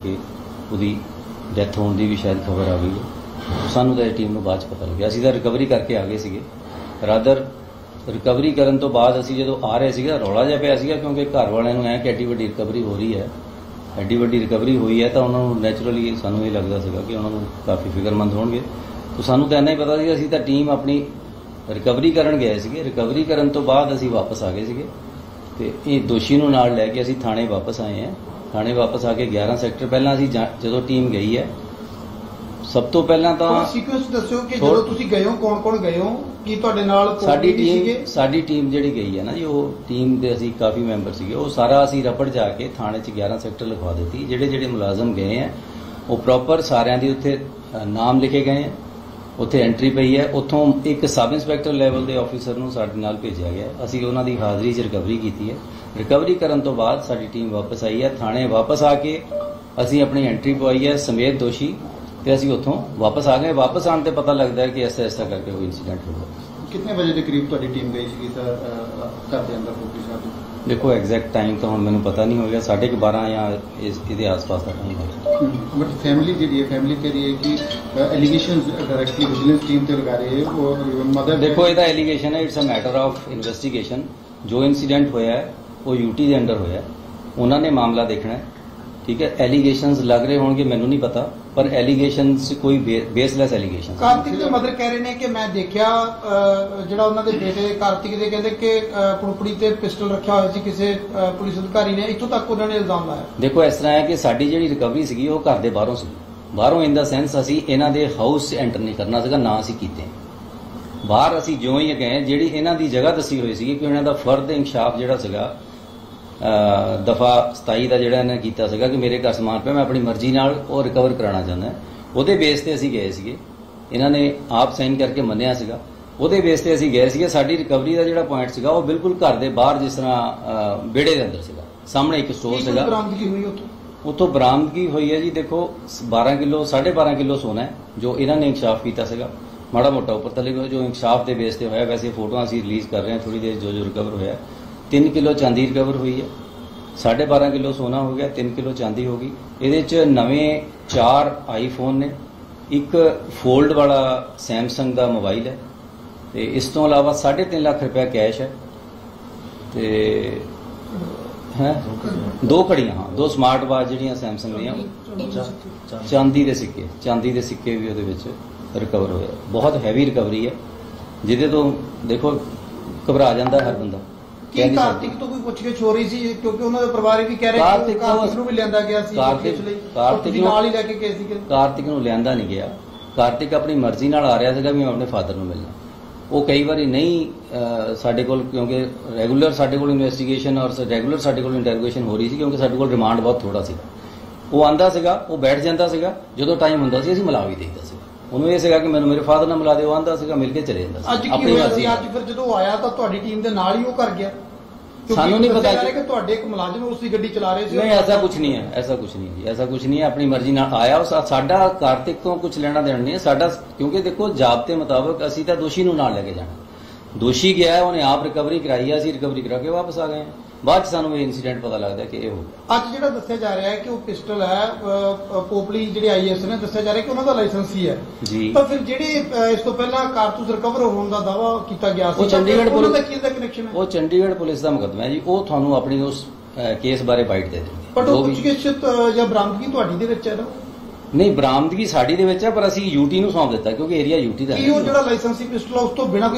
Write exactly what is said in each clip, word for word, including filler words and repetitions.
कि ਉਹਦੀ ਡੈਥ ਹੋਣ ਦੀ ਵੀ ਸ਼ਾਇਦ ਖਬਰ ਆ ਗਈ ਹੈ। ਸਾਨੂੰ ਤਾਂ ਟੀਮ ਨੂੰ ਬਾਅਦ 'ਚ ਪਤਾ ਲੱਗਿਆ, ਅਸੀਂ ਤਾਂ ਰਿਕਵਰੀ ਕਰਕੇ ਆ ਗਏ ਸੀਗੇ। ਰਾਦਰ ਰਿਕਵਰੀ ਕਰਨ ਤੋਂ ਬਾਅਦ ਅਸੀਂ ਜਦੋਂ ਆ ਰਹੇ ਸੀਗੇ ਰੌਲਾ ਜਿਹਾ ਪਿਆ ਸੀਗਾ, ਕਿਉਂਕਿ ਘਰ ਵਾਲਿਆਂ ਨੂੰ ਐਂ ਕਿ ਐਡੀ ਵੱਡੀ ਰਿਕਵਰੀ ਹੋ ਰਹੀ ਹੈ, ਐਡੀ ਵੱਡੀ ਰਿਕਵਰੀ ਹੋਈ ਹੈ, ਤਾਂ ਉਹਨਾਂ ਨੂੰ ਨੈਚੁਰਲੀ ਸਾਨੂੰ ਇਹ ਲੱਗਦਾ ਸੀਗਾ ਕਿ ਉਹਨਾਂ ਨੂੰ ਕਾਫੀ ਫਿਕਰਮੰਦ ਹੋਣਗੇ। ਤਾਂ ਸਾਨੂੰ ਤਾਂ ਇੰਨਾ ਹੀ ਪਤਾ ਸੀ, ਅਸੀਂ ਤਾਂ ਟੀਮ ਆਪਣੀ ਰਿਕਵਰੀ ਕਰਨ ਗਏ ਸੀਗੇ। ਰਿਕਵਰੀ ਕਰਨ ਤੋਂ ਬਾਅਦ ਅਸੀਂ ਵਾਪਸ ਆ ਗਏ ਸੀਗੇ ਤੇ ਇਹ ਦੋਸ਼ੀ ਨੂੰ ਨਾਲ ਲੈ ਕੇ ਅਸੀਂ ਥਾਣੇ ਵਾਪਸ ਆਏ ਹਾਂ। ਥਾਣੇ ਵਾਪਸ ਆ ਕੇ ਗਿਆਰਾਂ ਸੈਕਟਰ ਪਹਿਲਾਂ ਅਸੀਂ ਜਦੋਂ ਟੀਮ ਗਈ ਹੈ, ਸਭ ਤੋਂ ਪਹਿਲਾਂ ਤਾਂ ਸੀਕੁਐਂਸ ਦੱਸਿਓ ਕਿ ਜਦੋਂ ਤੁਸੀਂ ਗਏ ਹੋ ਕੌਣ ਕੌਣ ਗਏ ਹੋ, ਕੀ ਤੁਹਾਡੇ ਨਾਲ ਸਾਡੀ ਟੀਮ ਸਾਡੀ ਟੀਮ ਜਿਹੜੀ ਗਈ ਹੈ ਨਾ ਜੀ, ਉਹ ਟੀਮ ਦੇ ਅਸੀਂ ਕਾਫੀ ਮੈਂਬਰ ਸੀਗੇ। ਉਹ ਸਾਰਾ ਅਸੀਂ ਰਪੜ ਜਾ ਕੇ ਥਾਣੇ 'ਚ ਗਿਆਰਾਂ ਸੈਕਟਰ ਲਿਖਵਾ ਦਿੱਤੀ। ਜਿਹੜੇ ਜਿਹੜੇ ਮੁਲਾਜ਼ਮ ਗਏ ਹੈ ਉਹ ਪ੍ਰੋਪਰ ਸਾਰਿਆਂ ਦੀ ਉੱਥੇ ਨਾਮ ਲਿਖੇ ਗਏ ਹੈ, ਉੱਥੇ ਐਂਟਰੀ ਪਈ ਹੈ। ਉੱਥੋਂ ਇੱਕ ਸਬ ਇੰਸਪੈਕਟਰ ਲੈਵਲ ਦੇ ਆਫੀਸਰ ਨੂੰ ਸਾਡੇ ਨਾਲ ਭੇਜਿਆ ਗਿਆ, ਅਸੀਂ ਉਹਨਾਂ ਦੀ ਹਾਜ਼ਰੀ 'ਚ ਰਿਕਵਰੀ ਕੀਤੀ ਹੈ। ਰਿਕਵਰੀ ਕਰਨ ਤੋਂ ਬਾਅਦ ਸਾਡੀ ਟੀਮ ਵਾਪਸ ਆਈ ਹੈ। ਥਾਣੇ ਵਾਪਸ ਆ ਕੇ ਅਸੀਂ ਆਪਣੀ ਐਂਟਰੀ ਪਵਾਈ ਹੈ ਸਮੇਤ ਦੋਸ਼ੀ, ਤੇ ਅਸੀਂ ਉੱਥੋਂ ਵਾਪਸ ਆ ਗਏ। ਵਾਪਸ ਆਉਣ ਤੇ ਪਤਾ ਲੱਗਦਾ ਹੈ ਕਿ ਐਸਾ ਐਸਾ ਕਰਕੇ ਕੋਈ ਇਨਸੀਡੈਂਟ ਹੋਇਆ। ਕਿੰਨੇ ਵਜੇ ਦੇ ਕਰੀਬ ਤੁਹਾਡੀ ਟੀਮ ਗਈ ਸੀਗੀ ਸਰ ਘਰ ਦੇ ਅੰਦਰ ਕੋਠੀ ਸਾਹਿਬ? ਦੇਖੋ ਐਗਜ਼ੈਕਟ ਟਾਈਮ ਤਾਂ ਹੁਣ ਮੈਨੂੰ ਪਤਾ ਨਹੀਂ ਹੋਏਗਾ, ਸਾਢੇ ਕੁ ਬਾਰਾਂ ਜਾਂ ਇਸ ਇਹਦੇ ਆਸ-ਪਾਸ ਦਾ ਟਾਈਮ ਹੈ। ਬਟ ਫੈਮਿਲੀ ਜਿਹੜੀ ਹੈ ਫੈਮਿਲੀ ਕਹਿ ਰਹੀ ਹੈ ਕਿ ਐਲੀਗੇਸ਼ਨਸ ਡਾਇਰੈਕਟਲੀ ਵਿਜੀਲੈਂਸ ਟੀਮ ਤੇ ਲਗਾ ਰਹੇ ਹੈ ਉਹ ਮਦਰ। ਦੇਖੋ ਇਹਦਾ ਐਲੀਗੇਸ਼ਨ ਹੈ, it's a matter of investigation. ਜੋ ਇਨਸੀਡੈਂਟ ਹੋਇਆ ਹੈ ਉਹ ਯੂਟੀ ਦੇ ਅੰਡਰ ਹੋਇਆ, ਉਹਨਾਂ ਨੇ ਮਾਮਲਾ ਦੇਖਣਾ ਹੈ, ਠੀਕ ਹੈ। ਐਲੀਗੇਸ਼ਨਸ ਲੱਗ ਰਹੇ ਹੋਣਗੇ ਮੈਨੂੰ ਨਹੀਂ ਪਤਾ, ਪਰ ਐਲੀਗੇਸ਼ਨਸ ਕੋਈ ਬੇਸਲੈਸ ਐਲੀਗੇਸ਼ਨ। ਕਾਰਤਿਕ ਦੇ ਮਦਰ ਕਹਿ ਰਹੇ ਨੇ ਕਿ ਮੈਂ ਦੇਖਿਆ ਜਿਹੜਾ ਉਹਨਾਂ ਦੇ ਬੇਟੇ ਕਾਰਤਿਕ ਦੇ ਕਹਿੰਦੇ ਕਿ ਪੁੜਪੜੀ ਤੇ ਪਿਸਟਲ ਰੱਖਿਆ ਹੋਇਆ ਸੀ ਕਿਸੇ ਪੁਲਿਸ ਅਧਿਕਾਰੀ ਨੇ, ਇੱਥੋਂ ਤੱਕ ਉਹਨਾਂ ਨੇ ਇਲਜ਼ਾਮ ਲਾਇਆ। ਦੇਖੋ ਇਸ ਤਰ੍ਹਾਂ ਹੈ ਕਿ ਸਾਡੀ ਜਿਹੜੀ ਰਿਕਵਰੀ ਸੀਗੀ ਉਹ ਘਰ ਦੇ ਬਾਹਰੋਂ ਸੀ। ਬਾਹਰੋਂ ਇਨ ਦਾ ਸੈਂਸ ਅਸੀਂ ਇਹਨਾਂ ਦੇ ਹਾਊਸ 'ਚ ਐਂਟਰ ਨਹੀਂ ਕਰਨਾ ਸੀਗਾ, ਨਾ ਅਸੀਂ ਕੀਤੇ। ਬਾਹਰ ਅਸੀਂ ਜਿਉਂ ਹੀ ਗਏ, ਜਿਹੜੀ ਇਹਨਾਂ ਦੀ ਜਗ੍ਹਾ ਦੱਸੀ ਹੋਈ ਸੀਗੀ ਕਿ ਇਹਨਾਂ ਦਾ ਫਰਦ ਇਨਕਸ਼ਾਫ ਜਿਹੜਾ ਸੀਗਾ ਦਫਾ ਸਤਾਈ ਦਾ ਜਿਹੜਾ ਇਹਨੇ ਕੀਤਾ ਸੀਗਾ ਕਿ ਮੇਰੇ ਘਰ ਸਮਾਨ ਪਿਆ, ਮੈਂ ਆਪਣੀ ਮਰਜ਼ੀ ਨਾਲ ਉਹ ਰਿਕਵਰ ਕਰਾਉਣਾ ਚਾਹੁੰਦਾ, ਉਹਦੇ ਬੇਸ ਤੇ ਅਸੀਂ ਗਏ ਸੀਗੇ। ਇਹਨਾਂ ਨੇ ਆਪ ਸਾਈਨ ਕਰਕੇ ਮੰਨਿਆ ਸੀਗਾ, ਉਹਦੇ ਬੇਸ ਤੇ ਅਸੀਂ ਗਏ ਸੀਗੇ। ਸਾਡੀ ਰਿਕਵਰੀ ਦਾ ਜਿਹੜਾ ਪੁਆਇੰਟ ਸੀਗਾ ਉਹ ਬਿਲਕੁਲ ਘਰ ਦੇ ਬਾਹਰ, ਜਿਸ ਤਰ੍ਹਾਂ ਵਿਹੜੇ ਦੇ ਅੰਦਰ ਸੀਗਾ, ਸਾਹਮਣੇ ਇੱਕ ਸਟੋਰ ਸੀਗਾ। ਬਰਾਮਦਗੀ ਹੋਈ ਉੱਥੋਂ ਉੱਥੋਂ ਬਰਾਮਦਗੀ ਹੋਈ ਹੈ ਜੀ। ਦੇਖੋ ਬਾਰਾਂ ਕਿਲੋ ਸਾਢੇ ਬਾਰਾਂ ਕਿਲੋ ਸੋਨਾ ਹੈ ਜੋ ਇਹਨਾਂ ਨੇ ਇਨਕਸ਼ਾਫ ਕੀਤਾ ਸੀਗਾ। ਮਾੜਾ ਮੋਟਾ ਉੱਪਰ ਥੱਲੇ ਜੋ ਇਨਕਸ਼ਾਫ ਦੇ ਬੇਸ ਤੇ ਹੋਇਆ, ਵੈਸੇ ਫੋਟੋਆਂ ਅਸੀਂ ਰਿਲੀਜ਼ ਕਰ ਰਹੇ ਹਾਂ ਥੋੜੀ ਦੇਰ, ਜੋ ਜੋ ਰਿਕਵਰ ਹੋਇਆ। ਤਿੰਨ ਕਿਲੋ ਚਾਂਦੀ ਰਿਕਵਰ ਹੋਈ ਹੈ, ਸਾਢੇ ਬਾਰਾਂ ਕਿਲੋ ਸੋਨਾ ਹੋ ਗਿਆ, ਤਿੰਨ ਕਿਲੋ ਚਾਂਦੀ ਹੋ ਗਈ। ਇਹਦੇ 'ਚ ਨਵੇਂ ਚਾਰ ਆਈਫੋਨ ਨੇ, ਇੱਕ ਫੋਲਡ ਵਾਲਾ ਸੈਮਸੰਗ ਦਾ ਮੋਬਾਈਲ ਹੈ, ਤੇ ਇਸ ਤੋਂ ਇਲਾਵਾ ਸਾਢੇ ਤਿੰਨ ਲੱਖ ਰੁਪਇਆ ਕੈਸ਼ ਹੈ, ਤੇ ਹੈ ਦੋ ਘੜੀਆਂ, ਹਾਂ ਦੋ ਸਮਾਰਟ ਵਾਚ ਜਿਹੜੀਆਂ ਸੈਮਸੰਗ ਦੀਆਂ, ਚਾਂਦੀ ਦੇ ਸਿੱਕੇ ਚਾਂਦੀ ਦੇ ਸਿੱਕੇ ਵੀ ਉਹਦੇ ਵਿੱਚ ਰਿਕਵਰ ਹੋਏ। ਬਹੁਤ ਹੈਵੀ ਰਿਕਵਰੀ ਹੈ, ਜਿਹਦੇ ਤੋਂ ਦੇਖੋ ਘਬਰਾ ਜਾਂਦਾ ਹਰ ਬੰਦਾ। ਕੀ ਕਾਰਤਿਕ ਤੋਂ ਕੋਈ ਪੁੱਛਗਿੱਛ ਹੋ ਰਹੀ ਸੀ? ਕਿਉਂਕਿ ਉਹਨਾਂ ਦੇ ਪਰਿਵਾਰ ਵੀ ਕਹਿ ਰਹੇ ਕਿ ਕਾਰਤਿਕ ਨੂੰ ਵੀ ਲਿਆਂਦਾ ਗਿਆ ਸੀ, ਕਾਰਤਿਕ ਨੂੰ ਨਾਲ ਹੀ ਲੈ ਕੇ ਗਏ ਸੀ। ਕਾਰਤਿਕ ਨੂੰ ਲਿਆਂਦਾ ਨਹੀਂ ਗਿਆ, ਕਾਰਤਿਕ ਆਪਣੀ ਮਰਜ਼ੀ ਨਾਲ ਆ ਰਿਹਾ ਸੀਗਾ ਵੀ ਮੈਂ ਆਪਣੇ ਫਾਦਰ ਨੂੰ ਮਿਲਣਾ। ਉਹ ਕਈ ਵਾਰੀ ਨਹੀਂ ਸਾਡੇ ਕੋਲ, ਕਿਉਂਕਿ ਰੈਗੂਲਰ ਸਾਡੇ ਕੋਲ ਇਨਵੈਸਟੀਗੇਸ਼ਨ ਔਰ ਰੈਗੂਲਰ ਸਾਡੇ ਕੋਲ ਇੰਟਰੋਗੇਸ਼ਨ ਹੋ ਰਹੀ ਸੀ, ਕਿਉਂਕਿ ਸਾਡੇ ਕੋਲ ਰਿਮਾਂਡ ਬਹੁਤ ਥੋੜਾ ਸੀਗਾ। ਉਹ ਆਂਦਾ ਸੀਗਾ, ਉਹ ਬੈਠ ਜਾਂਦਾ ਸੀਗਾ, ਜਦੋਂ ਟਾਈਮ ਹੁੰਦਾ ਸੀ ਅਸੀਂ ਮਿਲਾ ਵੀ ਦੇਈਦਾ ਸੀ। ਉਹਨੂੰ ਇਹ ਸੀਗਾ ਕਿ ਮੈਨੂੰ ਮੇਰੇ ਫਾਦਰ ਨਾਲ ਮਿਲਾ ਦੇ, ਉਹ ਆਂਦਾ ਸੀਗਾ, ਮਿਲ ਕੇ ਚਲੇ ਜਾਂਦਾ ਸੀ। ਅੱਜ ਕੀ ਹੋਇਆ ਸੀ? ਅੱਜ ਫਿਰ ਜਦੋਂ ਆਇਆ ਤਾਂ ਤੁਹਾਡੀ ਟੀਮ ਦੇ ਨਾਲ ਹੀ ਉਹ ਕਰ ਗਿਆ? ਸਾਨੂੰ ਨਹੀਂ ਪਤਾ ਕਿ ਤੁਹਾਡੇ ਇੱਕ ਮੁਲਾਜ਼ਮ ਉਸ ਦੀ ਗੱਡੀ ਚਲਾ ਰਹੇ ਸੀ। ਨਹੀਂ, ਐਸਾ ਕੁਝ ਨਹੀਂ ਹੈ, ਐਸਾ ਕੁਝ ਨਹੀਂ ਜੀ, ਐਸਾ ਕੁਝ ਨਹੀਂ ਹੈ। ਆਪਣੀ ਮਰਜ਼ੀ ਨਾਲ ਆਇਆ। ਸਾਡਾ ਕਾਰਤਿਕ ਤੋਂ ਕੁਝ ਲੈਣਾ ਦੇਣਾ ਨਹੀਂ ਹੈ ਸਾਡਾ, ਕਿਉਂਕਿ ਦੇਖੋ ਜ਼ਾਬਤੇ ਮੁਤਾਬਕ ਅਸੀਂ ਤਾਂ ਦੋਸ਼ੀ ਨੂੰ ਨਾਲ ਲੈ ਕੇ ਜਾਣਾ। ਦੋਸ਼ੀ ਗਿਆ, ਉਹਨੇ ਆਪ ਰਿਕਵਰੀ ਕਰਾਈ ਹੈ, ਅਸੀਂ ਰਿਕਵਰੀ ਕਰਾ ਕੇ ਵਾਪਸ ਆ ਗਏ। ਬਾਅਦ ਚ ਸਾਨੂੰ ਇਹ ਇਨਸੀਡੈਂਟ ਪਤਾ ਲੱਗਦਾ ਕਿ ਇਹ ਹੋ ਗਿਆ। ਅੱਜ ਜਿਹੜਾ ਦੱਸਿਆ ਜਾ ਰਿਹਾ ਹੈ ਕਿ ਉਹ ਪਿਸਟਲ ਹੈ, ਪੋਪਲੀ ਜਿਹੜੇ ਆਈਐਸ ਨੇ ਦੱਸਿਆ ਜਾ ਰਿਹਾ ਕਿ ਉਹਨਾਂ ਦਾ ਲਾਇਸੈਂਸ ਹੀ ਹੈ ਜੀ। ਤਾਂ ਫਿਰ ਜਿਹੜੇ ਇਸ ਤੋਂ ਪਹਿਲਾਂ ਕਾਰਤੂਸ ਰਿਕਵਰ ਹੋਣ ਦਾ ਦਾਅਵਾ ਕੀਤਾ ਗਿਆ ਸੀ, ਉਹ ਚੰਡੀਗੜ੍ਹ ਪੁਲਿਸ ਦਾ ਕੀ ਦਾ ਕਨੈਕਸ਼ਨ ਹੈ? ਉਹ ਚੰਡੀਗੜ੍ਹ ਪੁਲਿਸ ਦਾ ਮੁਕੱਦਮਾ ਹੈ ਜੀ, ਉਹ ਤੁਹਾਨੂੰ ਆਪਣੀ ਉਸ ਕੇਸ ਬਾਰੇ ਬਾਈਟ ਦੇ ਦੇਣਗੇ। ਬਟ ਉਹ ਪੁੱਛਗਿੱਛ ਜਾਂ ਬਰਾਮਦਗੀ ਤੁਹਾਡੀ ਦੇ ਵਿੱਚ ਹੈ ਨਾ? ਨਹੀਂ, ਬਰਾਮਦਗੀ ਸਾਡੀ ਦੇ ਵਿੱਚ ਹੈ, ਪਰ ਅਸੀਂ ਯੂਟੀ ਨੂੰ ਸੌਂਪ ਦਿੱਤਾ ਕਿਉਂਕਿ ਏਰੀਆ ਯੂਟੀ ਦਾ ਹੈ। ਉਹ ਜਿਹੜਾ ਲਾਇਸੈਂਸੀ ਪਿਸਟਲ ਉਸ ਤੋਂ ਬਿਨਾਂ ਕੋਈ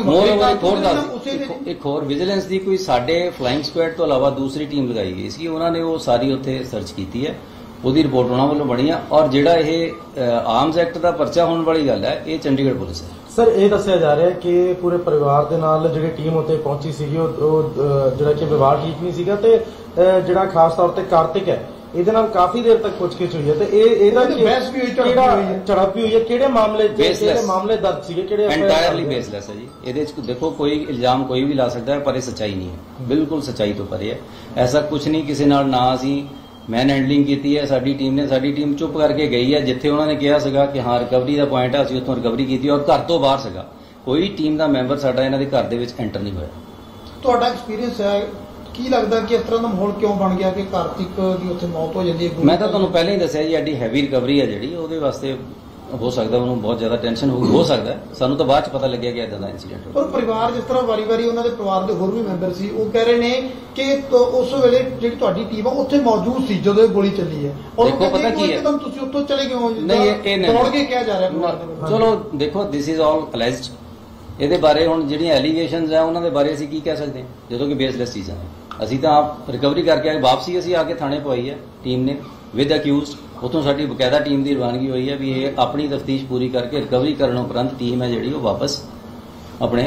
ਇੱਕ ਹੋਰ ਵਿਜੀਲੈਂਸ ਦੀ ਕੋਈ ਸਾਡੇ ਫਲਾਈਂਗ ਸਕੁਐਡ ਤੋਂ ਇਲਾਵਾ ਦੂਸਰੀ ਟੀਮ ਲਗਾਈ ਗਈ ਸੀ, ਉਹਨਾਂ ਨੇ ਉਹ ਸਾਰੀ ਉੱਥੇ ਸਰਚ ਕੀਤੀ ਹੈ, ਉਹਦੀ ਰਿਪੋਰਟ ਉਹਨਾਂ ਵੱਲੋਂ ਬਣੀ ਆ। ਔਰ ਜਿਹੜਾ ਇਹ ਆਰਮਸ ਐਕਟ ਦਾ ਪਰਚਾ ਹੋਣ ਵਾਲੀ ਗੱਲ ਹੈ, ਇਹ ਚੰਡੀਗੜ੍ਹ ਪੁਲਿਸ ਹੈ। ਸਰ, ਇਹ ਦੱਸਿਆ ਜਾ ਰਿਹਾ ਕਿ ਪੂਰੇ ਪਰਿਵਾਰ ਦੇ ਨਾਲ ਜਿਹੜੀ ਟੀਮ ਉੱਥੇ ਪਹੁੰਚੀ ਸੀਗੀ, ਉਹ ਜਿਹੜਾ ਕਿ ਵਿਵਹਾਰ ਠੀਕ ਨਹੀਂ ਸੀਗਾ, ਤੇ ਜਿਹੜਾ ਖਾਸ ਤੌਰ ਤੇ ਕਾਰਤਿਕ ਹੈ, ਇਹਦੇ ਨਾਲ ਕਾਫੀ ਦੇਰ ਤੱਕ ਪੁੱਛਗਿੱਛ ਹੋਈ ਹੈ, ਤੇ ਇਹ ਇਹਦਾ ਬਹਿਸ ਵੀ ਹੋਈ, ਝੜਪ ਵੀ ਹੋਈ ਹੈ। ਕਿਹੜੇ ਮਾਮਲੇ ਕਿਹੜੇ ਮਾਮਲੇ ਦਰਜ ਸੀਗੇ, ਕਿਹੜੇ? ਐਂਟਾਇਰਲੀ ਬੇਸਲੈਸ ਹੈ ਜੀ। ਇਹਦੇ ਚ ਦੇਖੋ ਕੋਈ ਇਲਜ਼ਾਮ ਕੋਈ ਵੀ ਲਾ ਸਕਦਾ ਹੈ, ਪਰ ਇਹ ਸੱਚਾਈ ਨਹੀਂ ਹੈ, ਬਿਲਕੁਲ ਸੱਚਾਈ ਤੋਂ ਪਰੇ ਹੈ। ਐਸਾ ਕੁਝ ਨਹੀਂ, ਕਿਸੇ ਨਾਲ ਨਾ ਅਸੀਂ ਮੈਨ ਹੈਂਡਲਿੰਗ ਕੀਤੀ ਹੈ ਸਾਡੀ ਟੀਮ ਨੇ। ਸਾਡੀ ਟੀਮ ਚੁੱਪ ਕਰਕੇ ਗਈ ਹੈ, ਜਿੱਥੇ ਉਹਨਾਂ ਨੇ ਕਿਹਾ ਸੀਗਾ ਕਿ ਹਾਂ ਰਿਕਵਰੀ ਦਾ ਪੁਆਇੰਟ ਹੈ, ਅਸੀਂ ਉੱਥੋਂ ਰਿਕਵਰੀ ਕੀਤੀ, ਔਰ ਘਰ ਤੋਂ ਬਾਹਰ ਸੀਗਾ। ਕੋਈ ਟੀਮ ਦਾ ਮੈਂਬਰ ਸਾਡਾ ਇਹਨਾਂ ਦੇ ਘਰ ਦੇ ਵਿੱਚ ਐਂਟਰ ਨਹੀਂ ਹੋਇਆ। ਤੁਹਾਡਾ ਐਕਸਪੀਰੀਅੰਸ ਹੈ ਕੀ ਲੱਗਦਾ ਕਿ ਇਸ ਤਰ੍ਹਾਂ ਦਾ ਮਾਹੌਲ ਕਿਉਂ ਬਣ ਗਿਆ ਕਿ ਕਾਰਤਿਕ ਦੀ ਉੱਥੇ ਮੌਤ ਹੋ ਜਾਂਦੀ ਹੈ? ਮੈਂ ਤਾਂ ਤੁਹਾਨੂੰ ਪਹਿਲਾਂ ਹੀ ਦੱਸਿਆ ਜੀ, ਐਡੀ ਹੈਵੀ ਰਿਕਵਰੀ ਹੈ ਜਿਹੜੀ, ਉਹਦੇ ਵਾਸਤੇ ਹੋ ਸਕਦਾ ਉਹਨੂੰ ਬਹੁਤ ਜ਼ਿਆਦਾ ਟੈਨਸ਼ਨ ਹੋ ਹੋ ਸਕਦਾ। ਸਾਨੂੰ ਤਾਂ ਬਾਅਦ ਚ ਪਤਾ ਲੱਗਿਆ ਕਿ ਇਦਾਂ ਦਾ ਇਨਸੀਡੈਂਟ ਪਰ ਪਰਿਵਾਰ ਜਿਸ ਤਰ੍ਹਾਂ ਵਾਰੀ-ਵਾਰੀ ਉਹਨਾਂ ਦੇ ਪਰਿਵਾਰ ਦੇ ਹੋਰ ਵੀ ਮੈਂਬਰ ਸੀ, ਉਹ ਕਹਿ ਰਹੇ ਨੇ ਕਿ ਉਸ ਵੇਲੇ ਜਿਹੜੀ ਤੁਹਾਡੀ ਟੀਮ ਆ ਉੱਥੇ ਮੌਜੂਦ ਸੀ ਜਦੋਂ ਇਹ ਗੋਲੀ ਚੱਲੀ ਹੈ। ਦੇਖੋ ਪਤਾ ਕੀ ਹੈ, ਤੁਸੀਂ ਉੱਥੋਂ ਚਲੇ ਗਏ ਹੋ? ਨਹੀਂ ਇਹ ਨਹੀਂ ਦੌੜ ਕੇ ਕਿਹਾ ਜਾ ਰਿਹਾ ਪਰਿਵਾਰ ਦੇ ਵਿੱਚ। ਚਲੋ ਦੇਖੋ, ਦਿਸ ਇਜ਼ ਆਲ ਅਲੈਜਡ। ਇਹਦੇ ਬਾਰੇ ਹੁਣ ਜਿਹੜੀਆਂ ਐਲੀਗੇਸ਼ਨਸ ਆ ਉਹਨਾਂ ਦੇ ਬਾਰੇ ਅਸੀਂ ਕੀ ਕਹਿ ਸਕਦੇ ਹਾਂ, ਜਦੋਂ ਕਿ ਬੇਸਲੈਸ ਚੀਜ਼ਾਂ ਨੇ। ਅਸੀਂ ਤਾਂ ਆਪ ਰਿਕਵਰੀ ਕਰਕੇ ਆਏ, ਵਾਪਸੀ ਅਸੀਂ ਆ ਕੇ ਥਾਣੇ ਪਵਾਈ ਹੈ ਟੀਮ ਨੇ ਵਿਦ ਅਕਿਊਜ਼ਡ। ਉੱਥੋਂ ਸਾਡੀ ਬਕਾਇਦਾ ਟੀਮ ਦੀ ਰਵਾਨਗੀ ਹੋਈ ਹੈ ਵੀ ਇਹ ਆਪਣੀ ਤਫਤੀਸ਼ ਪੂਰੀ ਕਰਕੇ ਰਿਕਵਰੀ ਕਰਨ ਉਪਰੰਤ ਟੀਮ ਹੈ ਜਿਹੜੀ ਉਹ ਵਾਪਸ ਆਪਣੇ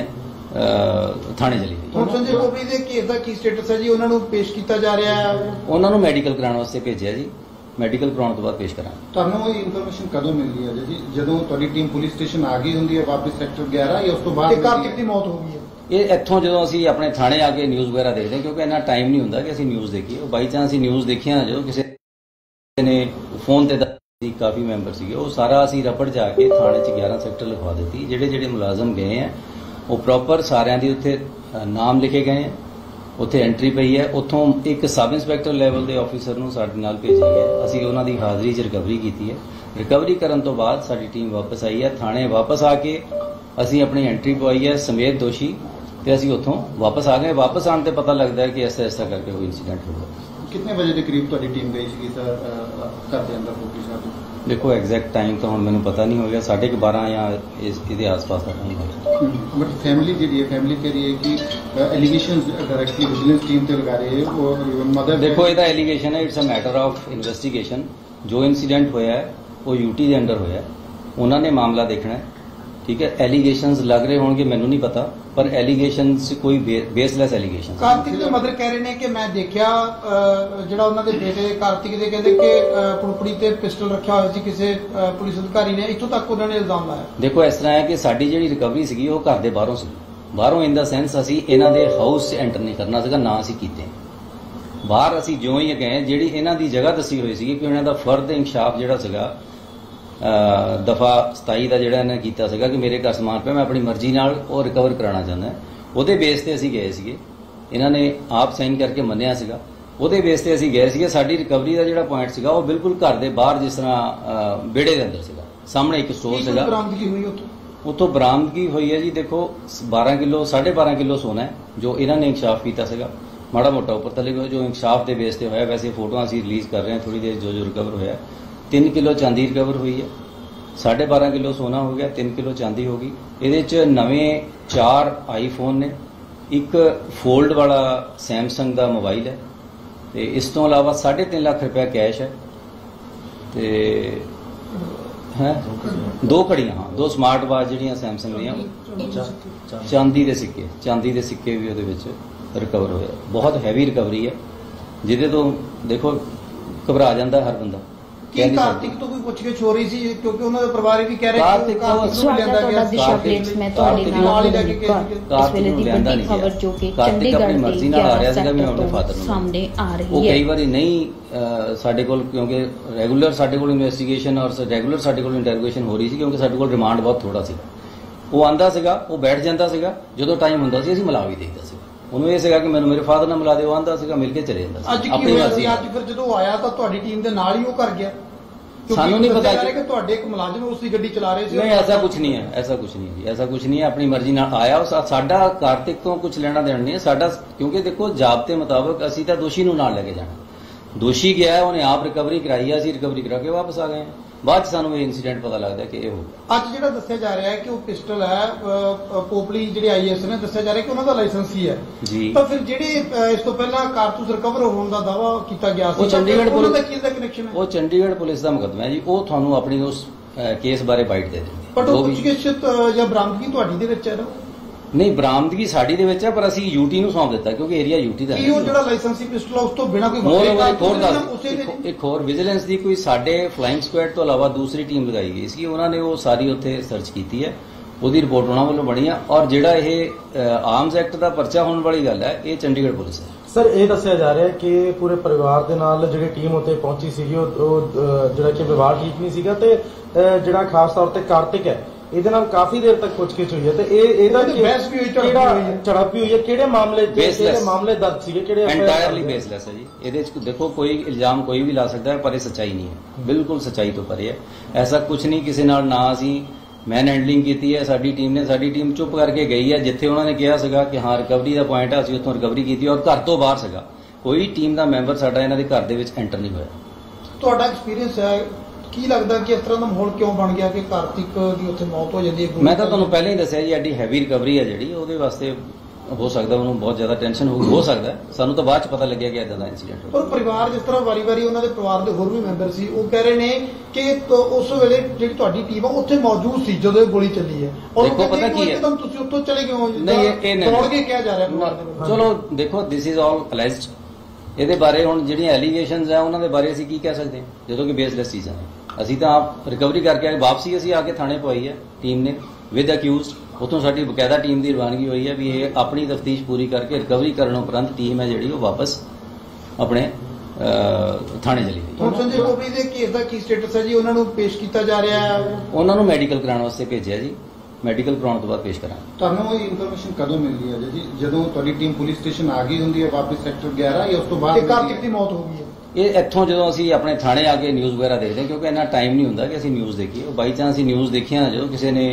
ਥਾਣੇ ਚਲੀ ਗਈ। ਹੁਣ ਸੰਜੇ ਗੋਪੀ ਦੇ ਕੇਸ ਦਾ ਕੀ ਸਟੇਟਸ ਹੈ ਜੀ? ਉਹਨਾਂ ਨੂੰ ਪੇਸ਼ ਕੀਤਾ ਜਾ ਰਿਹਾ ਹੈ? ਉਹਨਾਂ ਨੂੰ ਮੈਡੀਕਲ ਕਰਾਉਣ ਵਾਸਤੇ ਭੇਜਿਆ ਜੀ, ਮੈਡੀਕਲ ਕਰਾਉਣ ਤੋਂ ਬਾਅਦ ਪੇਸ਼ ਕਰਾਂਗੇ। ਤੁਹਾਨੂੰ ਇਹ ਇਨਫੋਰਮੇਸ਼ਨ ਕਦੋਂ ਮਿਲਦੀ ਹੈ ਜੀ? ਜਦੋਂ ਤੁਹਾਡੀ ਟੀਮ ਪੁਲਿਸ ਸਟੇਸ਼ਨ ਆ ਗਈ ਹੁੰਦੀ ਹੈ ਵਾਪਸ ਸੈਕਟਰ ਗਿਆਰਾਂ, ਜਾਂ ਉਸ ਤੋਂ ਬਾਅਦ ਕਾਰਤਿਕ ਦੀ ਮੌਤ ਹੋ ਗਈ ਹੈ? ਇਹ ਇੱਥੋਂ ਜਦੋਂ ਅਸੀਂ ਆਪਣੇ ਥਾਣੇ ਆ ਕੇ ਨਿਊਜ਼ ਵਗੈਰਾ ਦੇਖਦੇ ਹਾਂ, ਕਿਉਂਕਿ ਇੰਨਾ ਟਾਈਮ ਨਹੀਂ ਹੁੰਦਾ ਕਿ ਅਸੀਂ ਨਿਊਜ਼ ਦੇਖੀਏ। ਉਹ ਬਾਈ ਚਾਂਸ ਹੀ ਨਿਊਜ਼ ਦੇਖੀਆਂ ਜਦੋਂ ਕਿਸੇ ਨੇ ਫੋਨ ਤੇ ਸੀ, ਕਾਫੀ ਮੈਂਬਰ ਸੀਗੇ, ਉਹ ਸਾਰਾ ਅਸੀਂ ਰਪੜ ਜਾ ਕੇ ਥਾਣੇ 'ਚ ਗਿਆਰਾਂ ਸੈਕਟਰ ਲਿਖਵਾ ਦਿੱਤੀ। ਜਿਹੜੇ ਜਿਹੜੇ ਮੁਲਾਜ਼ਮ ਗਏ ਆ ਉਹ ਪ੍ਰੋਪਰ ਸਾਰਿਆਂ ਦੀ ਉੱਥੇ ਨਾਮ ਲਿਖੇ ਗਏ ਆ, ਉੱਥੇ ਐਂਟਰੀ ਪਈ ਹੈ। ਉੱਥੋਂ ਇੱਕ ਸਬ ਇੰਸਪੈਕਟਰ ਲੈਵਲ ਦੇ ਆਫੀਸਰ ਨੂੰ ਸਾਡੇ ਨਾਲ ਭੇਜਿਆ ਗਿਆ, ਅਸੀਂ ਉਹਨਾਂ ਦੀ ਹਾਜ਼ਰੀ 'ਚ ਰਿਕਵਰੀ ਕੀਤੀ ਹੈ। ਰਿਕਵਰੀ ਕਰਨ ਤੋਂ ਬਾਅਦ ਸਾਡੀ ਟੀਮ ਵਾਪਸ ਆਈ ਹੈ ਥਾਣੇ। ਵਾਪਸ ਆ ਕੇ ਅਸੀਂ ਆਪਣੀ ਐਂਟਰੀ ਪਵਾਈ ਹੈ ਸਮੇਤ ਦੋਸ਼ੀ, ਤੇ ਅਸੀਂ ਉੱਥੋਂ ਵਾਪਸ ਆ ਗਏ। ਵਾਪਸ ਆਉਣ ਤੇ ਪਤਾ ਲੱਗਦਾ ਹੈ ਕਿ ਐਸਾ ਐਸਾ ਕਰਕੇ ਕੋਈ ਇਨਸੀਡੈਂਟ ਹੋ ਗਿਆ। ਕਿੰਨੇ ਵਜੇ ਦੇ ਕਰੀਬ ਤੁਹਾਡੀ ਟੀਮ ਗਈ ਸੀ ਸਰ ਘਰ ਦੇ ਅੰਦਰ ਫੋਕੀ ਸਾਹਿਬ? ਦੇਖੋ ਐਗਜ਼ੈਕਟ ਟਾਈਮ ਤਾਂ ਹੁਣ ਮੈਨੂੰ ਪਤਾ ਨਹੀਂ ਹੋਏਗਾ, ਸਾਢੇ ਕੁ ਬਾਰਾਂ ਜਾਂ ਇਸ ਇਹਦੇ ਆਸ-ਪਾਸ ਦਾ ਟਾਈਮ ਹੋਏਗਾ। ਬਟ ਫੈਮਿਲੀ ਜਿਹੜੀ ਹੈ, ਫੈਮਿਲੀ ਕਹਿ ਰਹੀ ਹੈ ਕਿ ਐਲੀਗੇਸ਼ਨਸ ਡਾਇਰੈਕਟਲੀ ਵਿਜੀਲੈਂਸ ਟੀਮ ਤੇ ਲਗਾ ਰਹੇ ਹੈ। ਉਹ ਮਦਰ ਦੇਖੋ ਇਹਦਾ ਐਲੀਗੇਸ਼ਨ ਹੈ, it's a matter of investigation. ਜੋ ਇਨਸੀਡੈਂਟ ਹੋਇਆ ਹੈ ਉਹ ਯੂਟੀ ਦੇ ਅੰਡਰ ਹੋਇਆ, ਉਹਨਾਂ ਨੇ ਮਾਮਲਾ ਦੇਖਣਾ ਹੈ, ਠੀਕ ਹੈ। ਐਲੀਗੇਸ਼ਨਸ ਲੱਗ ਰਹੇ ਹੋਣਗੇ, ਮੈਨੂੰ ਨਹੀਂ ਪਤਾ, ਪਰ ਐਲੀਗੇਸ਼ਨਸ ਕੋਈ ਬੇਸਲੈਸ ਐਲੀਗੇਸ਼ਨ। ਕਾਰਤਿਕ ਦੇ ਮਦਰ ਕਹਿ ਰਹੇ ਨੇ ਕਿ ਮੈਂ ਦੇਖਿਆ ਜਿਹੜਾ ਉਹਨਾਂ ਦੇ ਬੇਟੇ ਕਾਰਤਿਕ ਦੇ ਕਹਿੰਦੇ ਕਿ ਪੁੜਪੜੀ ਤੇ ਪਿਸਟਲ ਰੱਖਿਆ ਹੋਇਆ ਸੀ ਕਿਸੇ ਪੁਲਿਸ ਅਧਿਕਾਰੀ ਨੇ, ਇੱਥੋਂ ਤੱਕ ਉਹਨਾਂ ਨੇ ਇਲਜ਼ਾਮ ਲਾਇਆ। ਦੇਖੋ ਇਸ ਤਰ੍ਹਾਂ ਹੈ ਕਿ ਸਾਡੀ ਜਿਹੜੀ ਰਿਕਵਰੀ ਸੀਗੀ ਉਹ ਘਰ ਦੇ ਬਾਹਰੋਂ ਸੀ, ਬਾਹਰੋਂ ਇਨ ਦਾ ਸੈਂਸ ਅਸੀਂ ਇਹਨਾਂ ਦੇ ਹਾਊਸ 'ਚ ਐਂਟਰ ਨਹੀਂ ਕਰਨਾ ਸੀਗਾ, ਨਾ ਅਸੀਂ ਕੀਤੇ। ਬਾਹਰ ਅਸੀਂ ਜਿਉਂ ਹੀ ਗਏ, ਜਿਹੜੀ ਇਹਨਾਂ ਦੀ ਜਗ੍ਹਾ ਦੱਸੀ ਹੋਈ ਸੀਗੀ ਕਿ ਉਹਨਾਂ ਦਾ ਫਰਦ ਇਨਕਸ਼ਾਫ ਜਿਹੜਾ ਸੀਗਾ ਦਫਾ ਸਤਾਈ ਦਾ ਜਿਹੜਾ ਇਹਨੇ ਕੀਤਾ ਸੀਗਾ ਕਿ ਮੇਰੇ ਘਰ ਸਮਾਨ ਪਿਆ, ਮੈਂ ਆਪਣੀ ਮਰਜ਼ੀ ਨਾਲ ਉਹ ਰਿਕਵਰ ਕਰਾਉਣਾ ਚਾਹੁੰਦਾ, ਉਹਦੇ ਬੇਸ ਤੇ ਅਸੀਂ ਗਏ ਸੀਗੇ। ਇਹਨਾਂ ਨੇ ਆਪ ਸਾਈਨ ਕਰਕੇ ਮੰਨਿਆ ਸੀਗਾ, ਉਹਦੇ ਬੇਸ ਤੇ ਅਸੀਂ ਗਏ ਸੀਗੇ। ਸਾਡੀ ਰਿਕਵਰੀ ਦਾ ਜਿਹੜਾ ਪੁਆਇੰਟ ਸੀਗਾ ਉਹ ਬਿਲਕੁਲ ਘਰ ਦੇ ਬਾਹਰ, ਜਿਸ ਤਰ੍ਹਾਂ ਵਿਹੜੇ ਦੇ ਅੰਦਰ ਸੀਗਾ, ਸਾਹਮਣੇ ਇੱਕ ਸਟੋਰ ਸੀਗਾ। ਬਰਾਮਦਗੀ ਹੋਈ ਉੱਥੋਂ? ਉੱਥੋਂ ਬਰਾਮਦਗੀ ਹੋਈ ਹੈ ਜੀ, ਦੇਖੋ ਬਾਰਾਂ ਕਿਲੋ ਸਾਢੇ ਬਾਰਾਂ ਕਿਲੋ ਸੋਨਾ ਹੈ ਜੋ ਇਹਨਾਂ ਨੇ ਇਨਕਸ਼ਾਫ ਕੀਤਾ ਸੀਗਾ। ਮਾੜਾ ਮੋਟਾ ਉੱਪਰ ਥੱਲੇ ਜੋ ਇਨਕਸ਼ਾਫ ਦੇ ਬੇਸ ਤੇ ਹੋਇਆ, ਵੈਸੇ ਫੋਟੋਆਂ ਅਸੀਂ ਰਿਲੀਜ਼ ਕਰ ਰਹੇ ਹਾਂ ਥੋੜੀ ਦੇਰ, ਜੋ ਜੋ ਰਿਕਵਰ ਹੋਇਆ। ਤਿੰਨ ਕਿਲੋ ਚਾਂਦੀ ਰਿਕਵਰ ਹੋਈ ਹੈ, ਸਾਢੇ ਬਾਰਾਂ ਕਿਲੋ ਸੋਨਾ ਹੋ ਗਿਆ, ਤਿੰਨ ਕਿਲੋ ਚਾਂਦੀ ਹੋ ਗਈ। ਇਹਦੇ 'ਚ ਨਵੇਂ ਚਾਰ ਆਈਫੋਨ ਨੇ, ਇੱਕ ਫੋਲਡ ਵਾਲਾ ਸੈਮਸੰਗ ਦਾ ਮੋਬਾਈਲ ਹੈ, ਤੇ ਇਸ ਤੋਂ ਇਲਾਵਾ ਸਾਢੇ ਤਿੰਨ ਲੱਖ ਰੁਪਏ ਕੈਸ਼ ਹੈ, ਤੇ ਹੈ ਦੋ ਘੜੀਆਂ, ਹਾਂ ਦੋ ਸਮਾਰਟ ਵਾਚ ਜਿਹੜੀਆਂ ਸੈਮਸੰਗ ਦੀਆਂ, ਚਾਂਦੀ ਦੇ ਸਿੱਕੇ, ਚਾਂਦੀ ਦੇ ਸਿੱਕੇ ਵੀ ਉਹਦੇ ਵਿੱਚ ਰਿਕਵਰ ਹੋਇਆ। ਬਹੁਤ ਹੈਵੀ ਰਿਕਵਰੀ ਹੈ, ਜਿਹਦੇ ਤੋਂ ਦੇਖੋ ਘਬਰਾ ਜਾਂਦਾ ਹਰ ਬੰਦਾ। ਕੀ ਕਾਰਤਿਕ ਤੋਂ ਕੋਈ ਪੁੱਛਗਿੱਛ ਹੋ ਰਹੀ ਸੀ? ਕਿਉਂਕਿ ਉਹਨਾਂ ਦੇ ਪਰਿਵਾਰ ਵੀ ਕਹਿ ਰਹੇ ਕਿ ਕਾਰਤਿਕ ਨੂੰ ਲਿਆਂਦਾ ਗਿਆ। ਦਿਸ਼ਾਪਲੇਟਸ ਮੈਂ ਤੁਹਾਡੇ ਨਾਲ ਇਸ ਵੇਲੇ ਦੀ ਵੱਡੀ ਖਬਰ ਜੋ ਕਿ ਚੰਡੀਗੜ੍ਹ ਦੀ ਗਿਆਰਾਂ ਸੈਕਟਰ ਤੋਂ ਸਾਹਮਣੇ ਆ ਰਹੀ ਹੈ। ਉਹ ਕਈ ਵਾਰੀ ਨਹੀਂ ਸਾਡੇ ਕੋਲ, ਕਿਉਂਕਿ ਰੈਗੂਲਰ ਸਾਡੇ ਕੋਲ ਇਨਵੈਸਟੀਗੇਸ਼ਨ ਔਰ ਰੈਗੂਲਰ ਸਾਡੇ ਕੋਲ ਇੰਟਰੋਗੇਸ਼ਨ ਹੋ ਰਹੀ ਸੀ, ਕਿਉਂਕਿ ਸਾਡੇ ਕੋਲ ਰਿਮਾਂਡ ਬਹੁਤ ਥੋੜਾ ਸੀਗਾ। ਉਹ ਆਂਦਾ ਸੀਗਾ, ਉਹ ਬੈਠ ਜਾਂਦਾ ਸੀਗਾ, ਜਦੋਂ ਟਾਈਮ ਹੁੰਦਾ ਸੀ ਅਸੀਂ ਮਿਲਾ ਵੀ ਦੇਈਦਾ ਸੀ। ਉਹਨੂੰ ਇਹ ਸੀਗਾ ਕਿ ਮੈਨੂੰ ਮੇਰੇ ਫਾਦਰ ਨਾਲ ਮਿਲਾ ਦੇ, ਉਹ ਆਂਦਾ ਸੀਗਾ, ਮਿਲ ਕੇ ਚਲੇ ਜਾਂਦਾ ਸੀ। ਅੱਜ ਕੀ ਹੋਇਆ ਸੀ? ਅੱਜ ਫਿਰ ਜਦੋਂ ਆਇਆ ਤਾਂ ਤੁਹਾਡੀ ਟੀਮ ਦੇ ਨਾਲ ਹੀ ਉਹ ਕਰ ਗਿਆ? ਸਾਨੂੰ ਨਹੀਂ ਪਤਾ ਕਿ ਤੁਹਾਡੇ ਇੱਕ ਮੁਲਾਜ਼ਮ ਉਸ ਦੀ ਗੱਡੀ ਚਲਾ ਰਹੇ ਸੀ। ਨਹੀਂ, ਐਸਾ ਕੁਝ ਨਹੀਂ ਹੈ, ਐਸਾ ਕੁਝ ਨਹੀਂ ਹੈ, ਐਸਾ ਕੁਝ ਨਹੀਂ ਹੈ। ਆਪਣੀ ਮਰਜ਼ੀ ਨਾਲ ਆਇਆ। ਸਾਡਾ ਕਾਰਤਿਕ ਤੋਂ ਕੁਝ ਲੈਣਾ ਦੇਣਾ ਨਹੀਂ ਹੈ ਸਾਡਾ, ਕਿਉਂਕਿ ਦੇਖੋ ਜ਼ਾਬਤੇ ਮੁਤਾਬਕ ਅਸੀਂ ਤਾਂ ਦੋਸ਼ੀ ਨੂੰ ਨਾਲ ਲੈ ਕੇ ਜਾਣਾ। ਦੋਸ਼ੀ ਗਿਆ, ਉਹਨੇ ਆਪ ਰਿਕਵਰੀ ਕਰਾਈ ਹੈ, ਅਸੀਂ ਰਿਕਵਰੀ ਕਰਾ ਕੇ ਵਾਪਸ ਆ ਗਏ। ਬਾਅਦ ਚ ਸਾਨੂੰ ਇਹ ਇਨਸੀਡੈਂਟ ਪਤਾ ਲੱਗਦਾ ਕਿ ਇਹ ਹੋ ਗਿਆ। ਅੱਜ ਜਿਹੜਾ ਦੱਸਿਆ ਜਾ ਰਿਹਾ ਹੈ ਕਿ ਉਹ ਪਿਸਟਲ ਹੈ, ਪੋਪਲੀ ਜਿਹੜੇ ਆਈਐਸ ਨੇ ਦੱਸਿਆ ਜਾ ਰਿਹਾ ਕਿ ਉਹਨਾਂ ਦਾ ਲਾਇਸੈਂਸ ਹੀ ਹੈ ਜੀ, ਤਾਂ ਫਿਰ ਜਿਹੜੇ ਇਸ ਤੋਂ ਪਹਿਲਾਂ ਕਾਰਤੂਸ ਰਿਕਵਰ ਹੋਣ ਦਾ ਦਾਅਵਾ ਕੀਤਾ ਗਿਆ ਸੀ, ਉਹ ਚੰਡੀਗੜ੍ਹ ਪੁਲਿਸ ਦਾ ਕੀ ਦਾ ਕਨੈਕਸ਼ਨ ਹੈ? ਉਹ ਚੰਡੀਗੜ੍ਹ ਪੁਲਿਸ ਦਾ ਮੁਕੱਦਮਾ ਹੈ ਜੀ, ਉਹ ਤੁਹਾਨੂੰ ਆਪਣੀ ਉਸ ਕੇਸ ਬਾਰੇ ਬਾਈਟ ਦੇ ਦੇਣਗੇ। ਬਟ ਉਹ ਪੁੱਛਗਿੱਛ ਜਾਂ ਬਰਾਮਦਗੀ ਤੁਹਾਡੀ ਦੇ ਵਿੱਚ ਹੈ ਨਾ? ਨਹੀਂ, ਬਰਾਮਦਗੀ ਸਾਡੀ ਦੇ ਵਿੱਚ ਹੈ, ਪਰ ਅਸੀਂ ਯੂਟੀ ਨੂੰ ਸੌਂਪ ਦਿੱਤਾ ਕਿਉਂਕਿ ਏਰੀਆ ਯੂਟੀ ਦਾ ਹੈ। ਉਹ ਜਿਹੜਾ ਲਾਇਸੈਂਸੀ ਪਿਸਟਲ ਉਸ ਤੋਂ ਬਿਨਾਂ ਕੋਈ ਹੋਰ ਇੱਕ ਹੋਰ ਵਿਜੀਲੈਂਸ ਦੀ ਕੋਈ ਸਾਡੇ ਫਲਾਈਂਗ ਸਕੁਐਡ ਤੋਂ ਇਲਾਵਾ ਦੂਸਰੀ ਟੀਮ ਲਗਾਈ ਗਈ ਸੀ, ਉਹਨਾਂ ਨੇ ਉਹ ਸਾਰੀ ਉੱਥੇ ਸਰਚ ਕੀਤੀ ਹੈ, ਉਹਦੀ ਰਿਪੋਰਟ ਉਹਨਾਂ ਵੱਲੋਂ ਬਣੀ ਆ। ਔਰ ਜਿਹੜਾ ਇਹ ਆਰਮਸ ਐਕਟ ਦਾ ਪਰਚਾ ਹੋਣ ਵਾਲੀ ਗੱਲ ਹੈ, ਇਹ ਚੰਡੀਗੜ੍ਹ ਪੁਲਿਸ ਹੈ। ਸਰ, ਇਹ ਦੱਸਿਆ ਜਾ ਰਿਹਾ ਕਿ ਪੂਰੇ ਪਰਿਵਾਰ ਦੇ ਨਾਲ ਜਿਹੜੀ ਟੀਮ ਉੱਥੇ ਪਹੁੰਚੀ ਸੀਗੀ, ਉਹ ਜਿਹੜਾ ਕਿ ਵਿਵਹਾਰ ਠੀਕ ਨਹੀਂ ਸੀਗਾ, ਤੇ ਜਿਹੜਾ ਖਾਸ ਤੌਰ ਤੇ ਕਾਰਤਿਕ ਹੈ ਇਹਦੇ ਨਾਲ ਕਾਫੀ ਦੇਰ ਤੱਕ ਪੁੱਛਗਿੱਛ ਹੋਈ ਹੈ ਤੇ ਇਹ ਇਹਦਾ ਬਹਿਸ ਵੀ ਹੋਈ, ਝੜਪ ਕਿਹੜਾ ਵੀ ਹੋਈ ਹੈ। ਝੜਪ ਵੀ ਹੋਈ ਹੈ, ਕਿਹੜੇ ਮਾਮਲੇ ਕਿਹੜੇ ਮਾਮਲੇ ਦਰਜ ਸੀਗੇ, ਕਿਹੜੇ ਐਂਟਾਇਰਲੀ ਬੇਸਲੈਸ ਹੈ ਜੀ। ਇਹਦੇ ਚ ਦੇਖੋ ਕੋਈ ਇਲਜ਼ਾਮ ਕੋਈ ਵੀ ਲਾ ਸਕਦਾ ਹੈ, ਪਰ ਇਹ ਸੱਚਾਈ ਨਹੀਂ ਹੈ, ਬਿਲਕੁਲ ਸੱਚਾਈ ਤੋਂ ਪਰੇ ਹੈ। ਐਸਾ ਕੁਝ ਨਹੀਂ, ਕਿਸੇ ਨਾਲ ਨਾ ਅਸੀਂ ਮੈਨ ਹੈਂਡਲਿੰਗ ਕੀਤੀ ਹੈ ਸਾਡੀ ਟੀਮ ਨੇ। ਸਾਡੀ ਟੀਮ ਚੁੱਪ ਕਰਕੇ ਗਈ ਹੈ, ਜਿੱਥੇ ਉਹਨਾਂ ਨੇ ਕਿਹਾ ਸੀਗਾ ਕਿ ਹਾਂ ਰਿਕਵਰੀ ਦਾ ਪੁਆਇੰਟ ਹੈ ਅਸੀਂ ਉੱਥੋਂ ਰਿਕਵਰੀ ਕੀਤੀ ਔਰ ਘਰ ਤੋਂ ਬਾਹਰ ਸੀਗਾ। ਕੋਈ ਟੀਮ ਦਾ ਮੈਂਬਰ ਸਾਡਾ ਇਹਨਾਂ ਦੇ ਘਰ ਦੇ ਵਿੱਚ ਐਂਟਰ ਨਹੀਂ ਹੋਇਆ। ਤੁਹਾਡਾ ਐਕਸਪੀਰੀਅੰਸ ਹੈ, ਕੀ ਲੱਗਦਾ ਕਿ ਇਸ ਤਰ੍ਹਾਂ ਦਾ ਮਾਹੌਲ ਕਿਉਂ ਬਣ ਗਿਆ ਕਿ ਕਾਰਤਿਕ ਦੀ ਉੱਥੇ ਮੌਤ ਹੋ ਜਾਂਦੀ ਹੈ? ਮੈਂ ਤਾਂ ਤੁਹਾਨੂੰ ਪਹਿਲਾਂ ਹੀ ਦੱਸਿਆ ਜੀ, ਐਡੀ ਹੈਵੀ ਰਿਕਵਰੀ ਹੈ ਜਿਹੜੀ, ਉਹਦੇ ਵਾਸਤੇ ਹੋ ਸਕਦਾ ਉਹਨੂੰ ਬਹੁਤ ਜ਼ਿਆਦਾ ਟੈਨਸ਼ਨ ਹੋ ਹੋ ਸਕਦਾ। ਸਾਨੂੰ ਤਾਂ ਬਾਅਦ ਚ ਪਤਾ ਲੱਗਿਆ ਕਿ ਇਦਾਂ ਦਾ ਇਨਸੀਡੈਂਟ ਹੋਇਆ। ਪਰ ਪਰਿਵਾਰ ਜਿਸ ਤਰ੍ਹਾਂ ਵਾਰੀ-ਵਾਰੀ ਉਹਨਾਂ ਦੇ ਪਰਿਵਾਰ ਦੇ ਹੋਰ ਵੀ ਮੈਂਬਰ ਸੀ, ਉਹ ਕਹਿ ਰਹੇ ਨੇ ਕਿ ਉਸ ਵੇਲੇ ਜਿਹੜੀ ਤੁਹਾਡੀ ਟੀਮ ਆ ਉੱਥੇ ਮੌਜੂਦ ਸੀ ਜਦੋਂ ਇਹ ਗੋਲੀ ਚੱਲੀ ਹੈ। ਦੇਖੋ ਪਤਾ ਕੀ ਹੈ, ਇੱਕਦਮ ਤੁਸੀਂ ਉੱਥੋਂ ਚਲੇ ਗਏ ਹੋ, ਨਹੀਂ ਇਹ ਨਹੀਂ ਤੋੜ ਕੇ ਕਿਹਾ ਜਾ ਰਿਹਾ ਪਰਿਵਾਰ ਦੇ ਵਿੱਚ। ਚਲੋ ਦੇਖੋ ਦਿਸ ਇਜ਼ ਆਲ ਅਲਾਈਜ਼ਡ। ਇਹਦੇ ਬਾਰੇ ਹੁਣ ਜਿਹੜੀਆਂ ਐਲੀਗੇਸ਼ਨਸ ਆ ਉਹਨਾਂ ਦੇ ਬਾਰੇ ਅਸੀਂ ਕੀ ਕਹਿ ਸਕਦੇ ਹਾਂ, ਜਦੋਂ ਕਿ ਬੇਸਲੈਸ ਚੀਜ਼ਾਂ ਨੇ। ਅਸੀਂ ਤਾਂ ਆਪ ਰਿਕਵਰੀ ਕਰਕੇ ਆਏ, ਵਾਪਸੀ ਅਸੀਂ ਆ ਕੇ ਥਾਣੇ ਪਵਾਈ ਹੈ ਟੀਮ ਨੇ ਵਿਦ ਅਕਿਊਜ਼ਡ। ਉੱਥੋਂ ਸਾਡੀ ਬਕਾਇਦਾ ਟੀਮ ਦੀ ਰਵਾਨਗੀ ਹੋਈ ਹੈ ਵੀ ਇਹ ਆਪਣੀ ਤਫਤੀਸ਼ ਪੂਰੀ ਕਰਕੇ ਰਿਕਵਰੀ ਕਰਨ ਉਪਰੰਤ ਟੀਮ ਹੈ ਜਿਹੜੀ ਉਹ ਵਾਪਸ ਆਪਣੇ ਥਾਣੇ ਚਲੀ ਗਈ। ਹੁਣ ਸੰਜੇ ਕੋਪਲੀ ਦੇ ਕੇਸ ਦਾ ਕੀ ਸਟੇਟਸ ਹੈ ਜੀ? ਉਹਨਾਂ ਨੂੰ ਪੇਸ਼ ਕੀਤਾ ਜਾ ਰਿਹਾ ਹੈ? ਉਹਨਾਂ ਨੂੰ ਮੈਡੀਕਲ ਕਰਾਉਣ ਵਾਸਤੇ ਭੇਜਿਆ ਜੀ, ਮੈਡੀਕਲ ਕਰਾਉਣ ਤੋਂ ਬਾਅਦ ਪੇਸ਼ ਕਰਾਂਗੇ। ਤੁਹਾਨੂੰ ਇਹ ਇਨਫੋਰਮੇਸ਼ਨ ਕਦੋਂ ਮਿਲਦੀ ਹੈ ਜੀ? ਜਦੋਂ ਤੁਹਾਡੀ ਟੀਮ ਪੁਲਿਸ ਸਟੇਸ਼ਨ ਆ ਗਈ ਹੁੰਦੀ ਹੈ ਵਾਪਸ ਸੈਕਟਰ ਗਿਆਰਾਂ, ਜਾਂ ਉਸ ਤੋਂ ਬਾਅਦ ਕਾਰਤਿਕ ਦੀ ਮੌਤ ਹੋ ਗਈ ਹੈ? ਇਹ ਇੱਥੋਂ ਜਦੋਂ ਅਸੀਂ ਆਪਣੇ ਥਾਣੇ ਆ ਕੇ ਨਿਊਜ਼ ਵਗੈਰਾ ਦੇਖਦੇ ਹਾਂ, ਕਿਉਂਕਿ ਇੰਨਾ ਟਾਈਮ ਨਹੀਂ ਹੁੰਦਾ ਕਿ ਅਸੀਂ ਨਿਊਜ਼ ਦੇਖੀਏ। ਉਹ ਬਾਈ ਚਾਂਸ ਅਸੀਂ ਨਿਊਜ਼ ਦੇਖਿਆ ਜਦੋਂ ਕਿਸੇ ਨੇ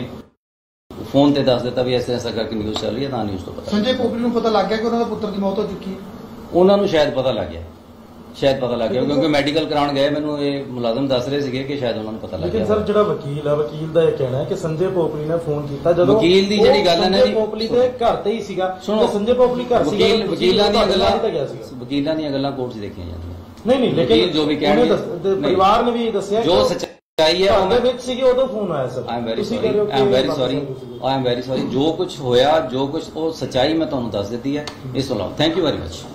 ਫੋਨ ਤੇ ਦੱਸ ਦਿੱਤਾ ਵੀ ਇਸ ਤਰ੍ਹਾਂ ਕਰਕੇ ਨਿਊਜ਼ ਚੱਲ ਰਹੀ ਹੈ, ਤਾਂ ਨਿਊਜ਼ ਤੋਂ ਪਤਾ। ਸੰਜੇ ਕੋਪਲੀ ਨੂੰ ਪਤਾ ਲੱਗ ਗਿਆ ਕਿ ਉਹਨਾਂ ਦਾ ਪੁੱਤਰ ਦੀ ਮੌਤ ਹੋ ਚੁੱਕੀ ਹੈ? ਉਹਨਾਂ ਨੂੰ ਸ਼ਾਇਦ ਪਤਾ ਲੱਗ ਗਿਆ, ਸ਼ਾਇਦ ਪਤਾ ਲੱਗ ਗਿਆ, ਕਿਉਂਕਿ ਮੈਡੀਕਲ ਕਰਾਉਣ ਗਏ ਮੈਨੂੰ ਇਹ ਮੁਲਾਜ਼ਮ ਦੱਸ ਰਹੇ ਸੀਗੇ ਕਿ ਸ਼ਾਇਦ ਉਹਨਾਂ ਨੂੰ ਪਤਾ ਲੱਗ ਗਿਆ। ਲੇਕਿਨ ਸਰ ਜਿਹੜਾ ਵਕੀਲ ਹੈ, ਵਕੀਲ ਦਾ ਇਹ ਕਹਿਣਾ ਹੈ ਕਿ ਸੰਜੇ ਪੋਪਲੀ ਨੇ ਫੋਨ ਕੀਤਾ ਜਦੋਂ ਵਕੀਲ ਦੀ ਜਿਹੜੀ ਗੱਲ ਹੈ ਨਾ ਜੀ, ਪੋਪਲੀ ਦੇ ਘਰ ਤੇ ਹੀ ਸੀਗਾ। ਸੁਣੋ, ਸੰਜੇ ਪੋਪਲੀ ਘਰ ਸੀਗਾ, ਵਕੀਲ ਵਕੀਲਾਂ ਦੀਆਂ ਗੱਲਾਂ ਵਕੀਲਾਂ ਦੀਆਂ ਗੱਲਾਂ ਕੋਰਟ 'ਚ ਦੇਖੀਆਂ ਜਾਂਦੀਆਂ। ਨਹੀਂ ਨਹੀਂ, ਲੇਕਿਨ ਜੋ ਵੀ ਕਹਿਣਗੇ ਪਰਿਵਾਰ ਨੇ ਵੀ ਦੱਸਿਆ ਜੋ ਸੱਚਾਈ ਹੈ ਉਹਦੇ ਵਿੱਚ ਸੀਗੇ, ਉਦੋਂ ਫੋਨ ਆਇਆ sir. I am very sorry, I am very sorry, I am very sorry. ਜੋ ਕੁਝ ਹੋਇਆ, ਜੋ ਕੁਝ ਉਹ ਸੱਚਾਈ ਮੈਂ ਤੁਹਾਨੂੰ ਦੱਸ ਦਿੱਤੀ ਹੈ। ਇਸ ਤੋਂ ਇਲਾਵਾ ਥੈਂਕ ਯੂ ਵੈਰੀ ਮਚ।